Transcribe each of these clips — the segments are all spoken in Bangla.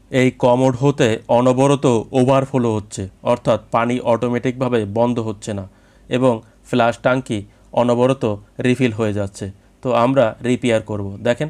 এই কমোড হতে অনবরত ওভারফ্লো হচ্ছে, অর্থাৎ পানি অটোমেটিকভাবে বন্ধ হচ্ছে না এবং ফ্লাশ ট্যাঙ্কি অনবরত রিফিল হয়ে যাচ্ছে। তো আমরা রিপেয়ার করব। দেখেন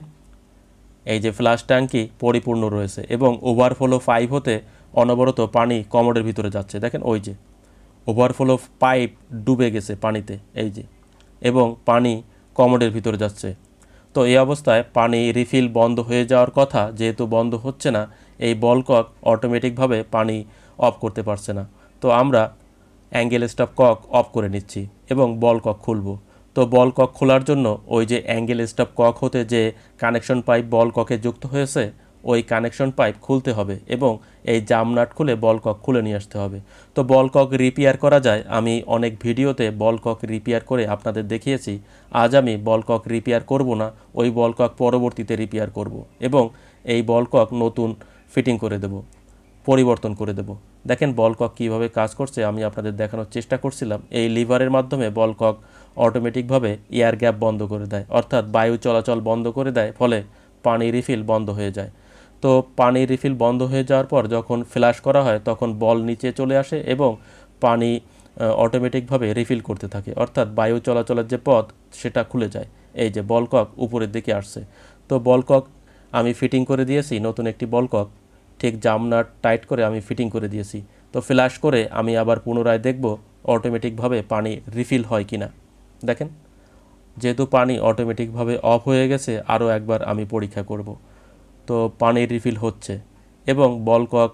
এই যে ফ্লাশ ট্যাঙ্কি পরিপূর্ণ রয়েছে এবং ওভারফ্লো পাইপ হতে অনবরত পানি কমোডের ভিতরে যাচ্ছে। দেখেন ওই যে ওভারফ্লো পাইপ ডুবে গেছে পানিতে, এই যে, এবং পানি কমোডের ভিতরে যাচ্ছে। তো এই অবস্থায় পানি রিফিল বন্ধ হয়ে যাওয়ার কথা, যেহেতু বন্ধ হচ্ছে না, এই বল কক অটোমেটিকভাবে পানি অফ করতে পারছে না। তো আমরা অ্যাঙ্গেল স্টপ কক অফ করে নিচ্ছি এবং বল কক খুলব। তো বল কক খোলার জন্য ওই যে অ্যাঙ্গেল স্টপ কক হতে যে কানেকশন পাইপ বল ককে যুক্ত হয়েছে, ওই কানেকশন পাইপ খুলতে হবে এবং এই জাম নাট খুলে বল কক খুলে নিয়ে আসতে হবে। তো বল কক রিপেয়ার করা যায়, আমি অনেক ভিডিওতে বল কক রিপেয়ার করে আপনাদের দেখিয়েছি। আজ আমি বল কক রিপেয়ার করব না, ওই বল কক পরবর্তীতে রিপেয়ার করব এবং এই বল কক নতুন ফিটিং করে দেব, পরিবর্তন করে দেব। দেখেন বল কক কীভাবে কাজ করছে আমি আপনাদের দেখানোর চেষ্টা করছিলাম। এই লিভারের মাধ্যমে বল কক অটোমেটিকভাবে এয়ার গ্যাপ বন্ধ করে দেয়, অর্থাৎ বায়ু চলাচল বন্ধ করে দেয়, ফলে পানি রিফিল বন্ধ হয়ে যায়। তো পানি রিফিল বন্ধ হয়ে যাওয়ার পর যখন ফ্ল্যাশ করা হয় তখন বল নিচে চলে আসে এবং পানি অটোমেটিকভাবে রিফিল করতে থাকে, অর্থাৎ বায়ু চলাচলের যে পথ সেটা খুলে যায়। এই যে বল কক উপরের দিকে আসছে। তো বল কক আমি ফিটিং করে দিয়েছি, নতুন একটি বল কক ঠিক জাম নাট টাইট করে আমি ফিটিং করে দিয়েছি। তো ফ্ল্যাশ করে আমি আবার পুনরায় দেখব অটোমেটিকভাবে পানি রিফিল হয় কিনা। দেখেন যেহেতু পানি অটোমেটিকভাবে অফ হয়ে গেছে, আরও একবার আমি পরীক্ষা করব। তো পানি রিফিল হচ্ছে এবং বল কক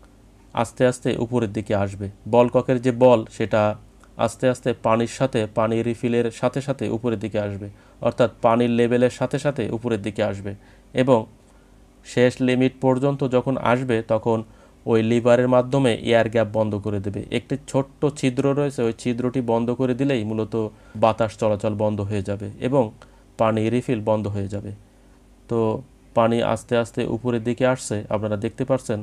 আস্তে আস্তে উপরের দিকে আসবে। বল ককের যে বল সেটা আস্তে আস্তে পানির সাথে, পানি রিফিলের সাথে সাথে উপরের দিকে আসবে, অর্থাৎ পানির লেভেলের সাথে সাথে উপরের দিকে আসবে এবং শেষ লিমিট পর্যন্ত যখন আসবে তখন ওই লিভারের মাধ্যমে এয়ার গ্যাপ বন্ধ করে দেবে। একটি ছোট্ট ছিদ্র রয়েছে, ওই ছিদ্রটি বন্ধ করে দিলেই মূলত বাতাস চলাচল বন্ধ হয়ে যাবে এবং পানি রিফিল বন্ধ হয়ে যাবে। তো পানি আস্তে আস্তে উপরের দিকে আসছে, আপনারা দেখতে পাচ্ছেন।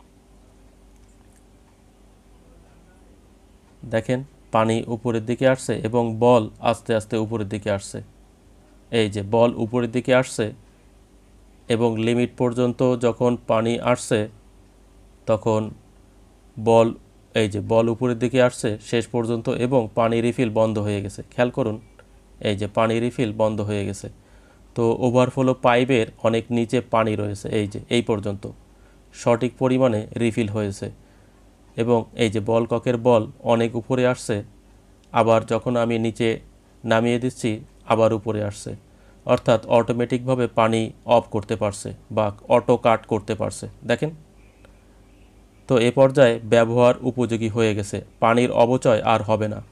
দেখেন পানি উপরের দিকে আসছে এবং বল আস্তে আস্তে উপরের দিকে আসছে। এই যে বল উপরের দিকে আসছে এবং লিমিট পর্যন্ত যখন পানি আসছে তখন বল, এই যে বল উপরের দিকে আসছে শেষ পর্যন্ত এবং পানি রিফিল বন্ধ হয়ে গেছে। খেয়াল করুন, এই যে পানি রিফিল বন্ধ হয়ে গেছে। তো ওভারফ্লো পাইপের অনেক নিচে পানি রয়েছে, এই যে এই পর্যন্ত সঠিক পরিমাণে রিফিল হয়েছে এবং এই যে বল ককের বল অনেক উপরে আসছে, আবার যখন আমি নিচে নামিয়ে দিচ্ছি আবার উপরে আসছে, অর্থাৎ অটোমেটিকভাবে পানি অফ করতে পারছে বা অটো কাট করতে পারছে। দেখেন তো এ পর্যায়ে ব্যবহার উপযোগী হয়ে গেছে, পানির অপচয় আর হবে না।